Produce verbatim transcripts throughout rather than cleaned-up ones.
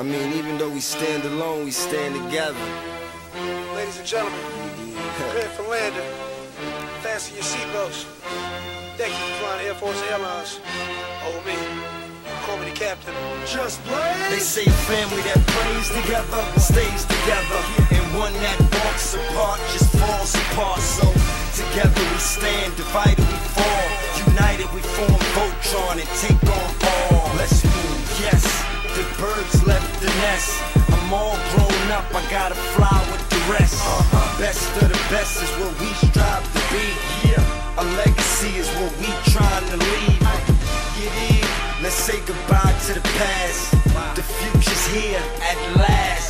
I mean, even though we stand alone, we stand together. Ladies and gentlemen, prepare for landing. Fasten your seatbelts. Thank you for flying Air Force Airlines. Over me. Call me the captain. Just blaze. They say family that prays together stays together, and one that walks apart just falls apart. So together we stand, divided we fall, united we form Voltron and take on all. Let's move, yes. The birds left the nest. I'm all grown up, I gotta fly with the rest. Uh-huh. Best of the best is what we strive to be. Yeah, a legacy is what we trying to leave. Get in. Let's say goodbye to the past. The future's here at last.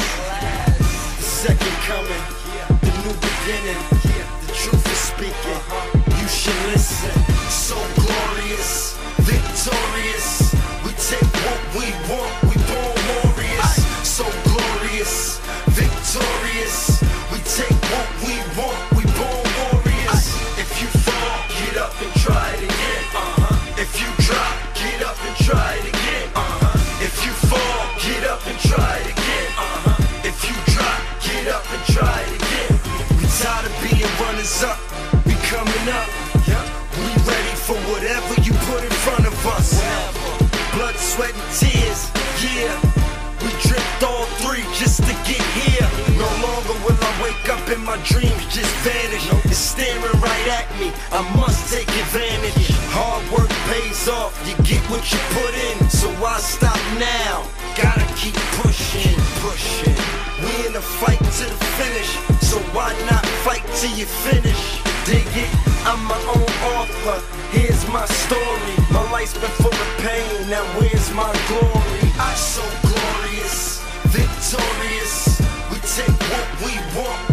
The second coming, the new beginning. The truth is speaking, you should listen. So glorious, victorious. We take what we want, we born warriors. So glorious, victorious. We take what we want, we born warriors. If you fall, get up and try it again. Uh-huh. If you drop, get up and try it again. Uh-huh. If you fall, get up and try it again. Uh-huh. If you drop, get up and try it again. We tired of being runners up, we coming up. We ready for whatever you put in front of us. Blood, sweat, and tears, yeah. We dripped all three just to get here. No longer will I wake up and my dreams just vanish. It's staring right at me, I must take advantage. Hard work pays off, you get what you put in. So why stop now? Gotta keep pushing, pushing. We in a fight to the finish, so why not fight till you finish? Dig it? I'm my own author, here's my story. My life's been full of pain, now where's my glory? I'm so glorious, victorious. We take what we want.